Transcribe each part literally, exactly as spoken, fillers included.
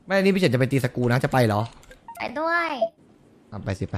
ไม่นี่พี่เฉินจะไปตีสกูนะจะไปเหรอไปด้วยทำไปสิไป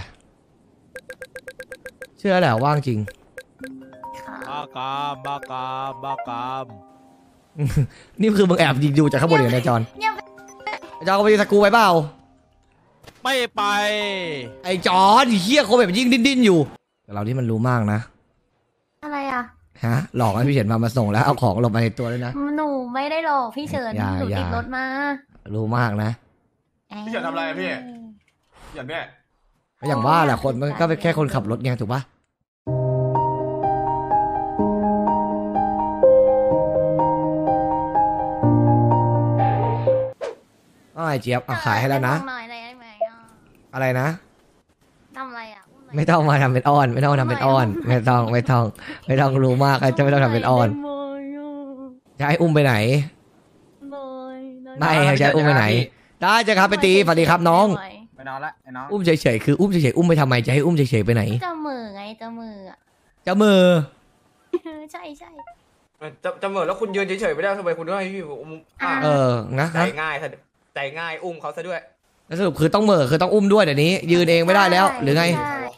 เชื่อแหละว่างจริงบ้ากามบ้ากามบ้ากามนี่คือมึงแอบยิงดูจากข้างบนอย่างไรจอนจอนก็ไปตีสกูไปเปล่าไม่ไปไอ้จอนเฮี้ยเขาแบบยิ่งดิ้นๆอยู่แต่เราที่มันรู้มากนะอะไรอ่ะฮะหลอกให้พี่เฉินมามาส่งแล้วเอาของหลบมาในตัวด้วยนะหนูไม่ได้หลอกพี่เฉินหนูติดรถมารู้มากนะพี่เฉินทำอะไรพี่พี่เฉินเนี่ยก็อย่างว่าแหละคนมันก็เป็นแค่คนขับรถไงถูกปะอ้าวเจี๊ยบขายให้แล้วนะอะไรนะทำอะไรอ่ะไม่ต้องมาทำเป็นอ้อนไม่ต้องทำเป็นอ้อนไม่ต้องไม่ต้องไม่ต้องรู้มากจะไม่ต้องทำเป็นอ้อนจะให้อุ้มไปไหนไม่จะอุ้มไปไหนได้จะครับไปตีสวัสดีครับน้องไปนอนละไอ้น้องอุ้มเฉยๆคืออุ้มเฉยๆอุ้มไปทำไมจะให้อุ้มเฉยๆไปไหนจะมือไงจะมืออ่ะจะมือใช่ใช่จะจะเหมือนแล้วคุณยืนเฉยๆไม่ได้ทำไมคุณต้องให้พี่อุ้มเออนะใจง่ายใจง่ายอุ้มเขาซะด้วยแล้วสรุปคือต้องเหม่อคือต้องอุ้มด้วยเดี๋ยวนี้ยืนเองไม่ได้แล้วหรือไง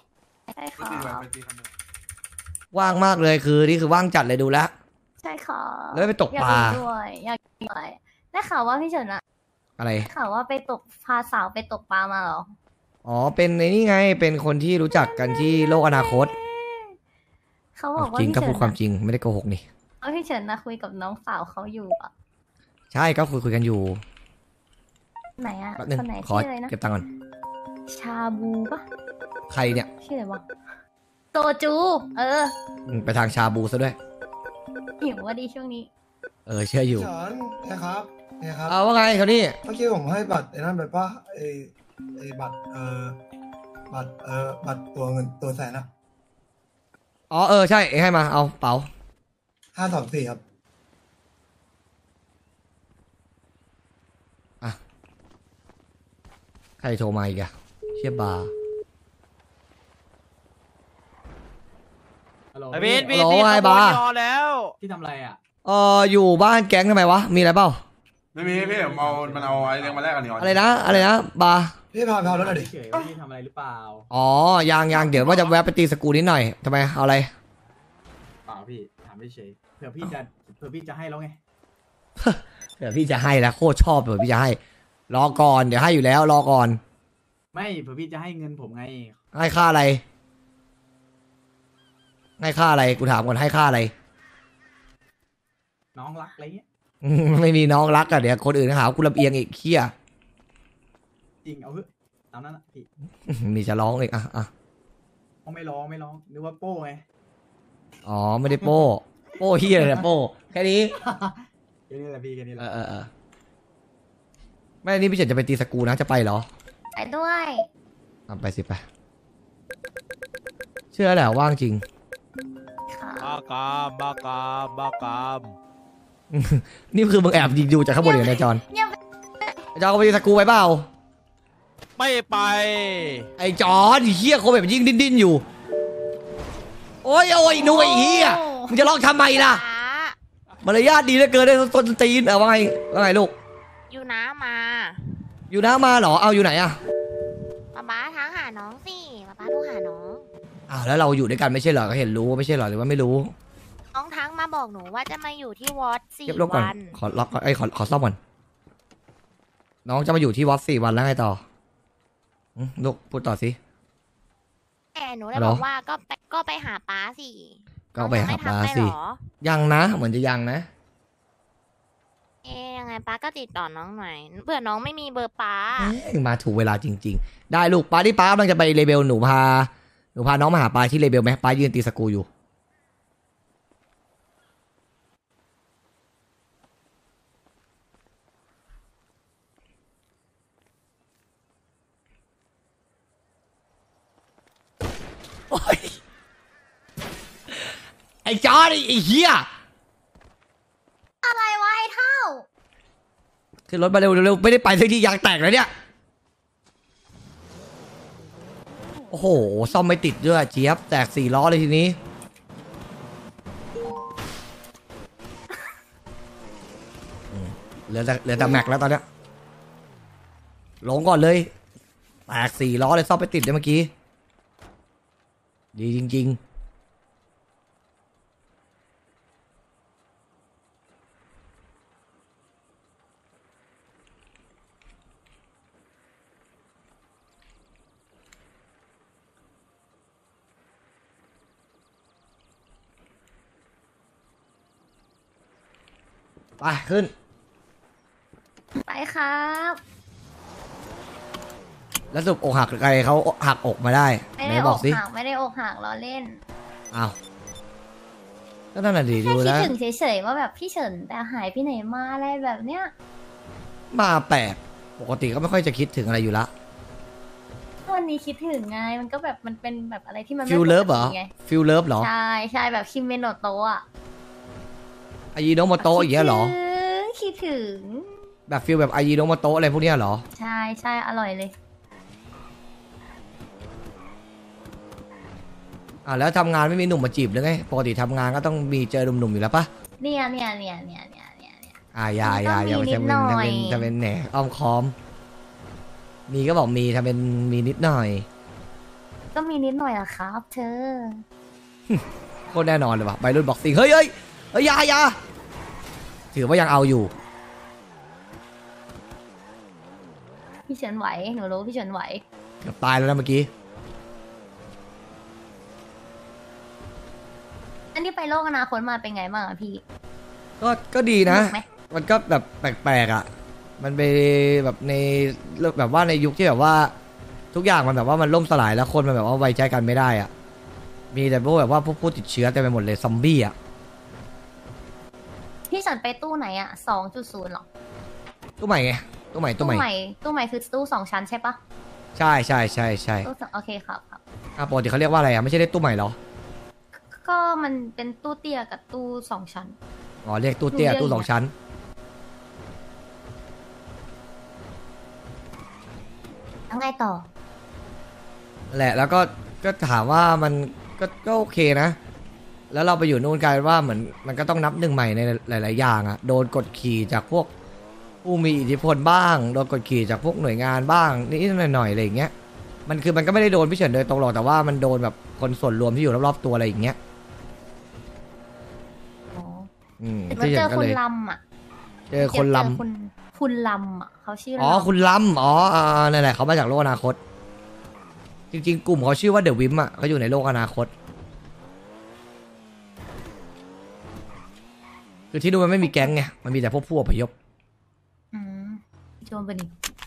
ว่างมากเลยคือนี่คือว่างจัดเลยดูแลใช่ค่ะแล้วไปตกปลาด้วยอยากด้วยได้ข่าวว่าพี่เฉินอะอะไรข่าวว่าไปตกพาสาวไปตกปลามาเหรออ๋อเป็นในนี่ไงเป็นคนที่รู้จักกันที่โลกอนาคตเขาบอกว่าจริงก็พูดความจริงไม่ได้โกหกนี่เอาพี่เฉินนะคุยกับน้องสาวเขาอยู่อ่ะใช่ก็คุยคุยกันอยู่ไหนอ่ะคนไหนชื่ออะไรนะเก็บตังค์ก่อนชาบูปะใครเนี่ยชื่ออะไรวะโตจูเออไปทางชาบูซะด้วยหิวว่าดีช่วงนี้เออเชื่ออยู่สอนนะครับนะครับเอาว่าไงเขานี่เมื่อกี้ผมให้บัตรไอ้นั่นไปป่ะไอ้ไอ้บัตรเออบัตรเออบัตรตัวเงินตัวแสนอะอ๋อเออใช่เองให้มาเอาเป๋าห้าสองสี่ครับอ่ะใครโทรมาอีกอะเชียบาร์ไอ้เบนพี่ตีขบวนยอแล้วพี่ทำอะไรอ่ะเอออยู่บ้านแก๊งทำไมวะมีอะไรเปล่าไม่มีพี่ผมเอามันเอาไอ้เรื่องมาแลกกันนี่อะไรนะอะไรนะบาร์พี่พาพาแล้วนะดิเฉยพี่ทำอะไรหรือเปล่าอ๋อยังยังเดี๋ยวว่าจะแวะไปตีสกูนิดหน่อยทำไมเอาอะไรเปล่าพี่ถามเฉยเผื่อพี่จะเผื่อพี่จะให้แล้วไงเผื่อพี่จะให้แล้วโคตรชอบเผื่อพี่จะให้รอก่อนเดี๋ยวให้อยู่แล้วรอก่อนไม่เผื่อพี่จะให้เงินผมไงให้ค่าอะไรให้ค่าอะไรกูถามก่อนให้ค่าอะไรน้องรักอะไรเงี้ยไม่มีน้องรักอะเดี๋ยวคนอื่นหากูลำเอียงอีกเคี้ยจริงเอาเถอะตามนั้นอะพี่มีจะร้องอีกอ่ะอ่ะไม่ร้องไม่ร้องนึกว่าโป้ไงอ๋อไม่ได้โป้โป้เฮียเลยนะโป้แค่นี้แค่นี้แหละพี่แค่นี้แหละเออเออไม่นี่พี่เฉินจะไปตีสกูนะจะไปเหรอไปด้วยทำไปสิไปเชื่อแหละว่างจริงบ้ากามบ้ากามบ้ากามนี่คือมึงแอบยิงดูจากข้างบนอย่างไรจอนจอนก็ไปตีสกูไปเปล่าไม่ไปไอ้จอนเฮี้ยเขาแบบยิ่งดิ้นๆอยู่โอ้ยโอ้ยหนุ่ยเฮี้ยมึงจะร้องทำไมล่ะมารยาทดีเหลือเกินได้ต้นตีนเอาว่าไงว่าไงลูกอยู่น้ามาอยู่น้ามาเหรอเอาอยู่ไหนอะป๊าป๊าทั้งหาน้องสิป๊าป๊าโทรหาน้องอ้าวแล้วเราอยู่ด้วยกันไม่ใช่เหรอก็เห็นรู้ไม่ใช่เหรอหรือว่าไม่รู้น้องทั้งมาบอกหนูว่าจะมาอยู่ที่วอดสี่วันขอล็อกไอ้ขอขอซ่อมก่อนน้องจะมาอยู่ที่วอดสี่วันแล้วไงต่อลูกพูดต่อสิแอบหนูเลยบอกว่าก็ไปก็ไปหาป้าสิก็ไปหาป้าสิยังนะเหมือนจะยังนะเอ๊ยังไงป้าก็ติดต่อน้องหน่อยเผื่อน้องไม่มีเบอร์ป้ามาถูกเวลาจริงๆได้ลูกป้าที่ป้ากำลังจะไปเลเบลหนูพาหนูพาน้องมาหาป้าที่เลเบลไหมป้ายืนตีสกูอยู่ไอ้จอร์ดไอ้เหี้ยอะไรวะไอ้เท่าขึ้นรถมาเร็วเร็วไม่ได้ไปสักทียางแตกแล้วเนี่ยโอ้โหซ่อมไม่ติดด้วยเจี๊ยบแตกสี่ล้อเลยทีนี้เหลือแต่เหลือแต่แม็กแล้วตอนเนี้ยลงก่อนเลยแตกสี่ล้อเลยซ่อมไปติดได้เมื่อกี้ดีจริงๆไปขึ้นไปครับแล้วสรุปอกหักใครเขาหักอกมาได้ไม่ไหนได้บอก อกสิหักไม่ได้อกหักล้อเล่นอ้าวก็นั่นแหละดีแค่ดูคิดแล้วถึงเฉยๆว่าแบบพี่เฉินแต่หายไปไหนมาอะไรแบบเนี้ยมาแปลกปกติก็ไม่ค่อยจะคิดถึงอะไรอยู่ละวันนี้คิดถึงไงมันก็แบบมันเป็นแบบอะไรที่มันไม่ฟิลเลิฟเหรอปกติไงฟิลเลิฟเหรอใช่ใช่แบบคิมเมโนโตะอะอายิโนโมโตะอย่างเงี้ยเหรอคิดถึงแบบฟิลแบบอายิโนโมโตะอะไรพวกเนี้ยเหรอใช่ใช่อร่อยเลยอ่าแล้วทำงานไม่มีหนุ่มมาจีบหรือไงปกติทำงานก็ต้องมีเจอหนุ่มๆอยู่แล้วปะเนี่ยเนี่ยเนี่ยเนี่ยเนี่ยเนี่ยเนี่ยอ่าอย่าอย่ามันอย่าต้องมีจะเป็นนิดหน่จะอยเป็นจะเป็นแหนอ้อมค้อม มีก็บอกมีทำเป็นมีนิดหน่อยก็มีนิดหน่อยอะครับ เธอโคตรแน่นอนเลยว่ะใบรุ่นบ็อกซิ่งเฮ้ยเฮ้ยเฮ้ยอยาอยาถือว่ายังเอาอยู่พี่เฉินไหวหนูรู้พี่เฉินไหวเกือบตายแล้วนะเมื่อกี้อันนี้ไปโลกอนาคตมาเป็นไงบ้างอะพี่ก็ก็ดีนะสนุกไหมมันก็แบบแปลกๆอ่ะ มันไปแบบในแบบว่าในยุคที่แบบว่าทุกอย่างมันแบบว่ามันล่มสลายแล้วคนมันแบบว่าไว้ใจกันไม่ได้อ่ะ มีแต่พวกแบบว่าพวกผู้ติดเชื้อเต็มไปหมดเลยซอมบี้อ่ะพี่เฉินไปตู้ไหนอะสองจุดศูนย์หรอตู้ใหม่ไงตู้ใหม่ตู้ใหม่ตู้ใหม่คือตู้สองชั้นใช่ปะใช่ใช่ใช่ใช่ตู้สองโอเคครับครับอ่ะปกติเขาเรียกว่าอะไรอ่ะไม่ใช่เรียกตู้ใหม่เหรอก็มันเป็นตู้เตี้ยกับตู้สองชั้นอ๋อเรียกตู้เตี้ยเรียกตู้สองชั้นแล้วไงต่อแหละแล้วก็ก็ถามว่ามันก็ก็โอเคนะ แล้วเราไปอยู่นู่นกลายเป็นว่าเหมือนมันก็ต้องนับหนึ่งใหม่ในหลาย ๆ อย่างอะโดนกดขี่จากพวกผู้มีอิทธิพลบ้างโดนกดขี่จากพวกหน่วยงานบ้างนิดๆหน่อยๆอะไรอย่างเงี้ยมันคือมันก็ไม่ได้โดนพี่เฉินโดยตรงหรอกแต่ว่ามันโดนแบบคนส่วนรวมที่อยู่รอบๆตัวอะไรอย่างเงี้ยอ๋ออืมเห็นว่าพี่เจเฉิอนก็คุเลณยลำอ่ะเจอคนลเจอคุณคุณลำอ่ะเขาชื่อำอ๋อลำคุณลำอ๋ออ่านั่นแหละเขามาจากโลกอนาคต จริง ๆ กลุ่มเขาชื่อว่าเดอะวิมอ่ะเขาอยู่ในโลกอนาคต คือที่นู่นมันไม่มีแก๊งไง มันมีแต่พวกผู้อพยพอืมพี่โจนปะนี่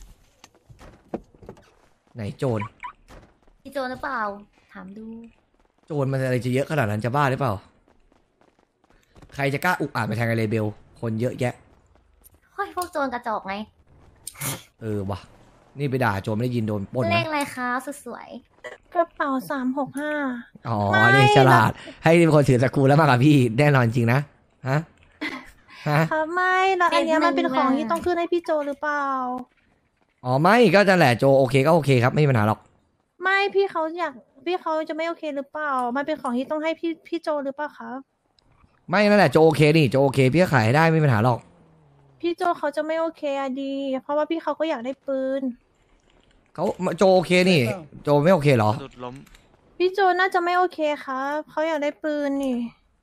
ไหนโจรพี่โจนหรือเปล่า ถามดูโจรมันอะไรจะเยอะขนาดนั้นจะบ้าหรือเปล่า ใครจะกล้าอุกอาจไปแทงไอเลเบล คนเยอะแยะเฮ้ยพวกโจรกระจอกไงเออวะนี่ไปด่าโจรไม่ได้ยินโดนปล้นเลนะขอะไรคะสวยกระเป๋าสามหกห้าอ๋อไม่นี่ฉลาด ให้เป็นคนถือสกรูแล้วมากกับพี่แน่นอนจริงนะ ฮะ ฮะครับไม่แล้วอันเนี้ยมันเป็นของที่ต้องขึ้นให้พี่โจหรือเปล่าอ๋อไม่ก็จะแหละโจโอเคก็โอเคครับไม่มีปัญหาหรอกไม่พี่เขาอยากพี่เขาจะไม่โอเคหรือเปล่า มันเป็นของที่ต้องให้พี่พี่โจหรือเปล่าครับไม่นั่นแหละโจโอเคนี่โจโอเคพี่ก็ขายให้ได้ไม่มีปัญหาหรอกพี่โจเขาจะไม่โอเคอะดี เพราะว่าพี่เขาก็อยากได้ปืนเขาโจโอเคนี่ โจไม่โอเคเหรอสุดล้มพี่โจน่าจะไม่โอเคครับเขาอยากได้ปืนนี่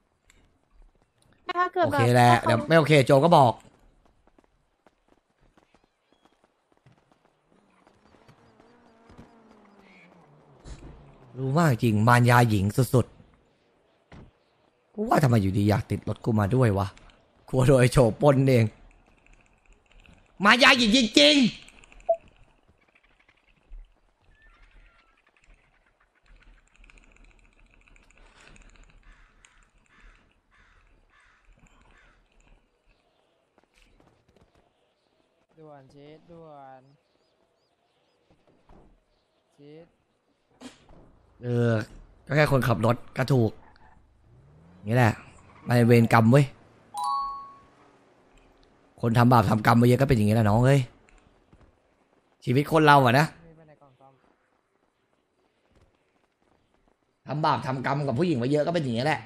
ถ้าเกิดโอแบบเคแหละถ้าขาเดี๋ยวไม่โอเคโจก็บอก รู้มากจริงมารยาหญิงสุดๆกูว่าทำไมอยู่ดีอยากติดรถกูมาด้วยวะกลัวโดนไอ้โฉปล้นเอง มารยาหญิงจริงๆด่วนเชดด่วนเชดเออ ก็แค่คนขับรถก็ถูก นี่แหละมันเป็นเวรกรรมเว้ย คนทำบาปทำกรรมมาเยอะก็เป็นอย่างนี้แหละน้องเอ้ย ชีวิตคนเราอะนะมีไปในกล่องซ่อมทำบาปทำกรรมกับผู้หญิงมาเยอะก็เป็นอย่างนี้แหละ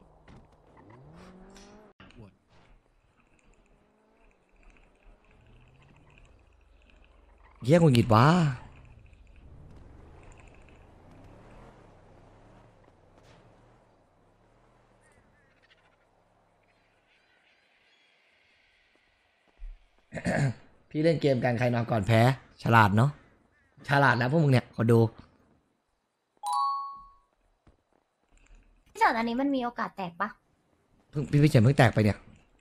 ชเฮียกูหงิดวะ พี่เล่นเกมกันใครนอนก่อนแพ้ ฉลาดเนาะฉลาดนะพวกมึงเนี่ยขอดูพี่เฉินอันนี้มันมีโอกาสแตกปะเพิ่งพี่พี่เฉินเพิ่งแตกไปเนี่ย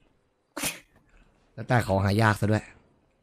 แล้วแตกของหายากซะด้วย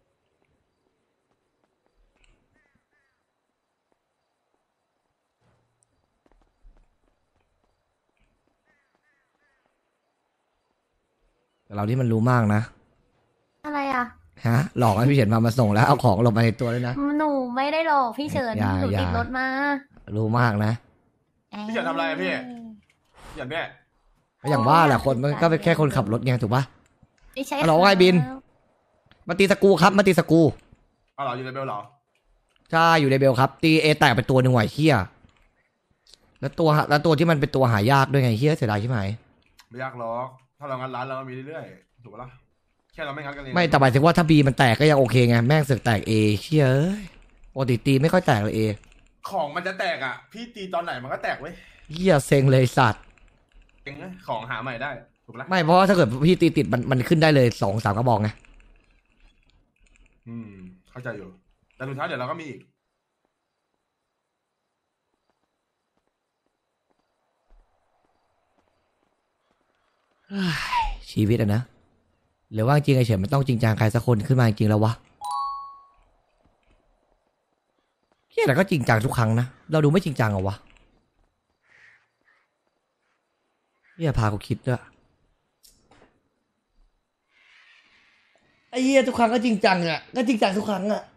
แต่เราที่มันรู้มากนะอะไรอ่ะฮะ หลอกให้พี่เฉินมามาส่งแล้วเอาของหลบมาในตัวด้วยนะหนูไม่ได้หรอกพี่เฉินอย่าหนูอย่าติดรถมารู้มากนะพี่เฉินทำอะไรอะพี่ อย่างเนี้ยก็อย่างว่าแหละคนมันก็เป็นแค่คนขับรถไงถูกปะไม่ใช่ฮัลโหลไงบิน มาตีสกรูครับมาตีสกรูเอาเหรออยู่ในเบลเหรอใช่อยู่ในเบลครับ ตีเอแตกไปตัวหนึ่งไหวเฮียแล้วตัวแล้วตัวที่มันเป็นตัวหายากด้วยไงเฮียเสียดายใช่ไหมไม่ยากหรอก ถ้าเรางัดร้านเราก็มีเรื่อยๆ ถูกปะล่ะ แค่เราไม่งัดกันเองไม่แต่หมายถึงว่าถ้าบีมันแตกก็ยังโอเคไงแม่งเสือกแตกเอเฮียเอ้ยปกติตีไม่ค่อยแตกเลยเอของมันจะแตกอ่ะ พี่ตีตอนไหนมันก็แตกเว้ยเฮียเซ็งเลยสัตว์เองนะของหาใหม่ได้ ถูกปะล่ะไม่เพราะว่าถ้าเกิดพี่ตีติดมันมันขึ้นได้เลยสองสามกระบอกไงอืม เข้าใจอยู่ แต่สุดท้ายเดี๋ยวเราก็มีอีกชีวิตอะนะหรือว่าจริงไอเฉินมันต้องจริงจังใครสักคนขึ้นมาจริงแล้ววะเฮียแต่ก็จริงจังทุกครั้งนะเราดูไม่จริงจังเหรอวะเฮียพากูคิดด้วยไอ้เฮียทุกครั้งก็จริงจังอะก็จริงจังทุกครั้งอะ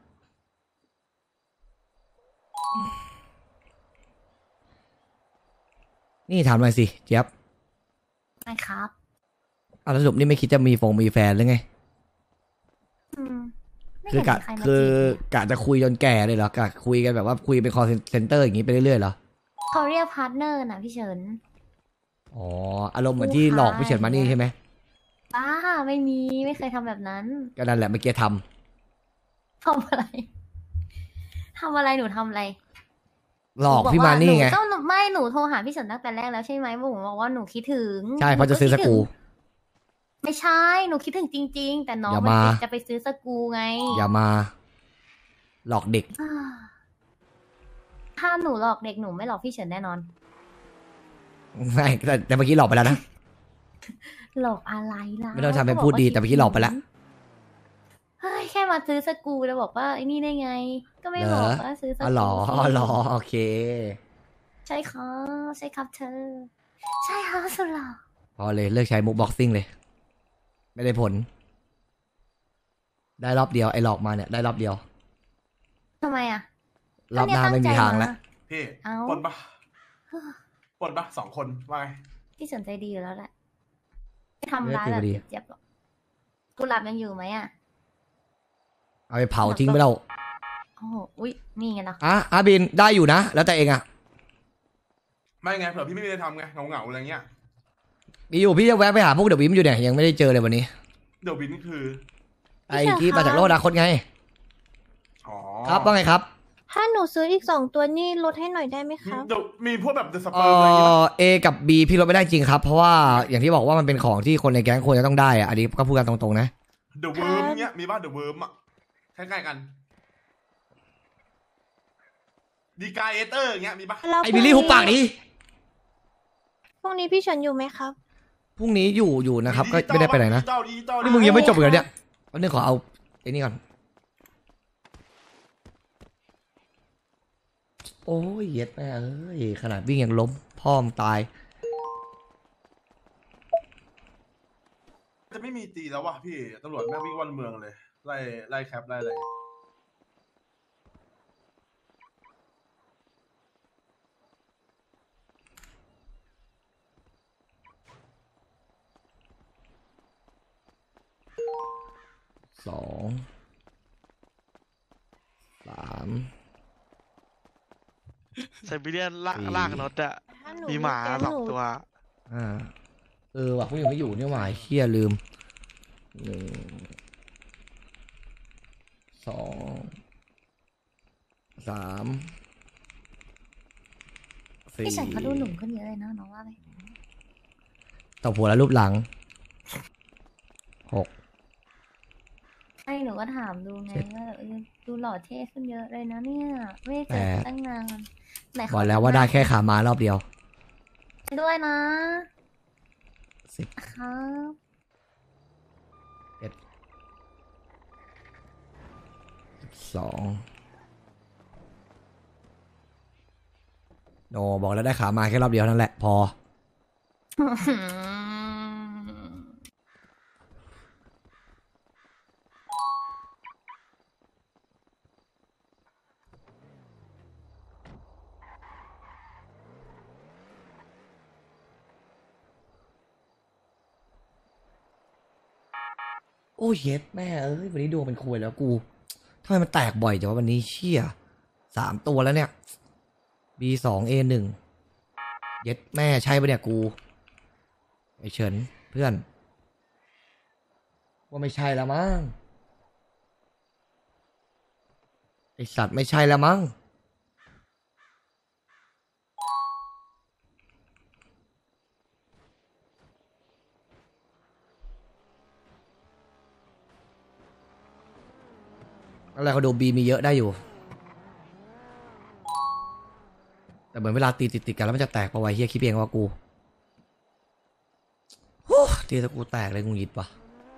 นี่ถามหน่อยสิเจี๊ยบไม่ครับอ่ะแล้วสรุปนี่ไม่คิดจะมีฟงมีแฟนหรือไงอืมไม่คืเห็อน กะมีใครมาคือจีบเนี่ยกะจะคุยจนแก่เลยเหรอกะคุยกันแบบว่าคุยเป็นคอเซนเตอร์อย่างนี้ไปเรื่อยๆเหรอเขาเรียกพาร์ทเนอร์น่ะพี่เฉินอ๋ออารมณ์เหมือนที่หลอกพี่เฉินมานี่ใช่ไหมบ้าไม่มีไม่เคยทำแบบนั้นก็นั่นแหละเมื่อกี้ททำอะไรทำอะไรหนูทำอะไรำหลอกพี่มานี่ไงหต้องไม่หนูโทรหาพี่เฉินตั้งแต่แรกแล้วใช่ไหมผมบอกว่าหนูคิดถึงใช่เพราะจะซื้อสหนูคิดกรูถึงไม่ใช่หนูคิดถึงจริง ๆ แต่น้องอย่ามันมาจะไปซื้อสกรูไงอย่ามา หลอกเด็กอ่าถ้าหนูหลอกเด็กหนูไม่หลอกพี่เฉินแน่นอนไม่แต่แต่เมื่อกี้หลอกไปแล้วนะหลอกอะไรล่ะไม่ต้องทำเป็นพูดดีแต่เมื่อกี้หลอกไปแล้วเฮ้ยแค่มาซื้อสกรูแล้วบอกว่าไอ้นี่ได้ไง ก็ไม่เหรบออกว่าซื้อสกรูอ๋อเหรออ๋อเหรอโอเคใช่ครับใช่ครับเธอ ใช่ครับสุดหล่อพอเลยเลิกใช้มุกบ็อกซิ่งเลย ไม่ได้ผล ได้รอบเดียวไอ้หลอกมาเนี่ยได้รอบเดียวทำไมอ่ะรอบหน้าไม่มีทางแล้วพี่เอ้าปนปะปนปะสองคนว่าไงพี่สนใจดีอยู่แล้วแหละไม่ทำร้ายไม่แบบได้ดีเจ็บๆหรอกกุหลาบยังอยู่ไหมอ่ะเอาไปเผาทิ้งไปแล้วโอ้โหอุ้ยนี่ไงเนาะอ่ะอาบินได้อยู่นะ แล้วแต่เองอ่ะไม่ไงเผื่อพี่ไม่ได้ทำไงเหงาๆอะไรเงี้ยมีอยู่พี่จะแวะไปหาพวกเดอะวิมอยู่เนี่ยยังไม่ได้เจอเลยวันนี้เดี๋ยวบินคือไอ้ที่มาจากโลกอนาคตไงอ๋อครับว่าไงครับถ้าหนูซื้ออีกสองตัวนี่ลดให้หน่อยได้ไหมครับเดี๋ยวมีพวกแบบเดอะสเอเปิร์อะไรอย่างเงี้ยอเอกับบีพี่ลดไม่ได้จริงครับ เพราะว่าอย่างที่บอกว่ามันเป็นของที่คนในแก๊งควรจะต้องได้อะอันนี้ก็พูดกันตรงๆนะเดอะเวิร์มเงี้ยมีบ้านเดอะเวิร์มอ่ะใกล้ๆกันดีกาเอเตอร์เงี้ยมีปะแล้วไอ้บิลลี่หุบปากดิพรุ่งนี้พี่เฉินอยู่ไหมครับพรุ่งนี้อยู่อยู่นะครับ ก็ไม่ได้ไปไหนนะดิจิตอลดิจิตอลนี่มึงยังไม่จบอีกเหรอเนี่ยวันนี้ขอเอาไอ้นี่ก่อนโอ้ยเย็ดแม่เอ้ยขนาดวิ่งยังล้มพ่อมงตายจะไม่มีตีแล้ววะพี่ตำรวจแม่งวิ่งวันเมืองเลยไล่ไล่แคปไล่อะไรสองสามไซบีเรียนลากสี่ลากรถอะถ้าหนูมีหมาแก๊งสองหนูตัวอ่าเออว่ะพวกยังไม่อยู่นี่หว่าเฮียลืมหนึ่งสองสามสี่พี่ฉันเขาดูหนุ่มขึ้นเยอะเลยนะน้องว่าไหมตบหัวแล้วรูปหลังหกใช่หนูก็ถามดูไงว่าเออดูหล่อเท่ขึ้นเยอะเลยนะเนี่ยไม่ได้เจอตั้งนานไหนบอกแล้วว่าได้แค่ขามารอบเดียวด้วยนะสิบครับเอ็ดสองโนบอกแล้วได้ขามาแค่รอบเดียวนั่นแหละพอโอ้ยเย็ดแม่เอ้ยวันนี้ดวงเป็นคุยแล้วกูทำไมมันแตกบ่อยจังวะวันนี้เชี่ยสามตัวแล้วเนี่ย B สอง A หนึ่งเย็ดแม่ใช่ปะเนี่ยกูไอเฉินเพื่อนว่าไม่ใช่แล้วมั้งไอสัตว์ไม่ใช่แล้วมั้งอะไรเขาดูบีมีเยอะได้อยู่แต่เหมือนเวลาตีติดๆกันแล้วมันจะแตกปะวะเฮียคิดเองว่ากูโอ้ตีตะกูแตกเลยงูยิดปะ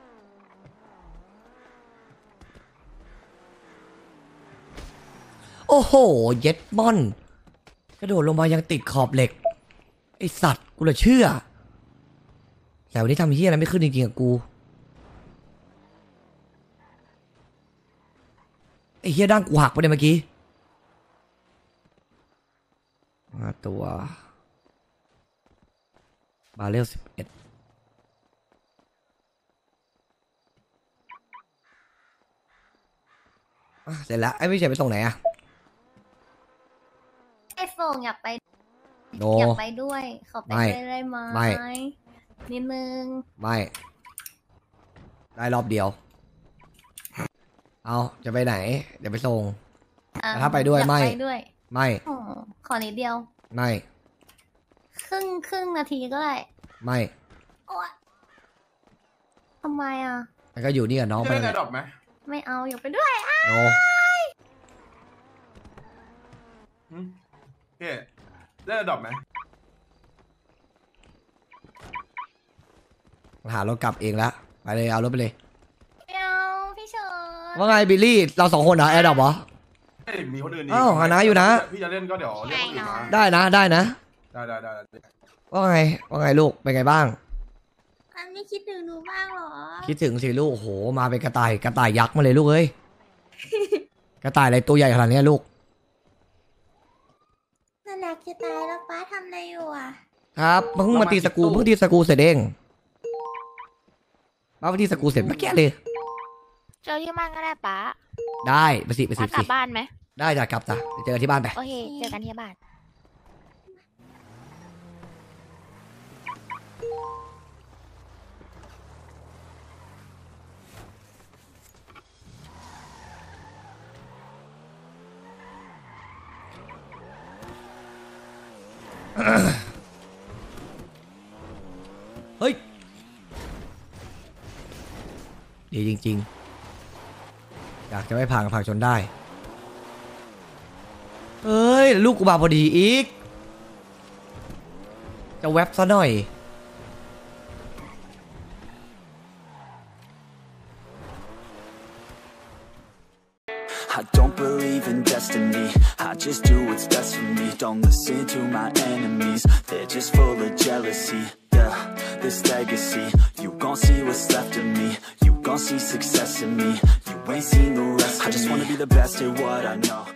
โอ้โหเย็ดบอนกระโดดลงมายังติดขอบเหล็กไอสัตว์กูเลยเชื่อแต่วันนี้ทำเฮียอะไรไม่ขึ้นจริงๆกับกูไอเฮียด้านกูหักไปเลยเมื่อกี้มาตัวบาเรลสิบเอ็ดเสร็จแล้วไอ้พี่เฉยไปส่งไหนอะไอ้ส่งอยากไปโนอยากไปด้วยขอไปไม่ด้วยได้ไหมไม่นิดนึงไม่ได้รอบเดียวเอาจะไปไหนเดี๋ยวไปส่งอ่ะถ้าไปด้วยอยากไม่ไปด้วยไม่อ๋อขอนิดเดียวไม่ครึ่งครึ่งนาทีก็ได้ไม่โอ๊ยทำไมอ่ะแล้วก็อยู่นี่กับน้องจะไปได้เลไงยดรอปไหมไม่เอาอยากไปด้วยอ่ะโนหืมพี่ได้ดรอปไหมหารถกลับเองละไปเลยเอารถไปเลยไม่เอาพี่เฉินว่าไงบิลลี่เราสองคนเหรอแอร์ดรอปเหรอเอ้ยมีคนอื่นอ้าวหาน้าอยู่นะพี่จะเล่นก็เดี๋ยวเรียกคนอื่นมาได้นะได้นะได้ได้ได้ได้ว่าไงว่าไงลูกเป็นไงบ้างอันไม่คิดถึงหนูบ้างเหรอคิดถึงสิลูกโอ้โหมาเป็นกระต่ายกระต่ายยักษ์มาเลยลูกเอ้ย กระต่ายอะไรตัวใหญ่ขนาดนี้ลูกน่ารักจะตายแล้วป้าทำอะไรอยู่อ่ะครับเพิ่งมาตีสกรูเพิ่งตีสกรูเสร็จเองมาเพิ่งตีสกรูเสร็จเมื่อกี้เลยเจอที่บ้านก็ได้ป้าได้ไปสิไปสิป้าไปกลัสิบบ้านไหมได้จ้ะกลับจ้ะเดี๋ยวเจอกันที่บ้านไปโอเคเจอกันที่บ้านเฮ้ยดีจริงๆอยากจะไม่ผ่านกับผ่านจนได้เอ้ยลูกกูมาพอดีอีกจะแว็บซะหน่อย I don't believe in destiny, I just do what's best for me. Don't listen to my enemies, they're just full of jealousy. Yeah, this legacy, you gon' see what's left of me. You gon' see success in me, you ain't seen the rest of me. I just wanna be the best at what I know.